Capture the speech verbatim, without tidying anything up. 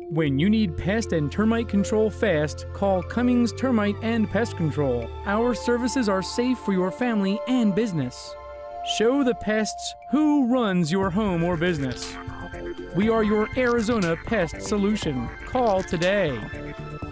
When you need pest and termite control fast, call Cummings Termite and Pest Control. Our services are safe for your family and business. Show the pests who runs your home or business. We are your Arizona pest solution. Call today.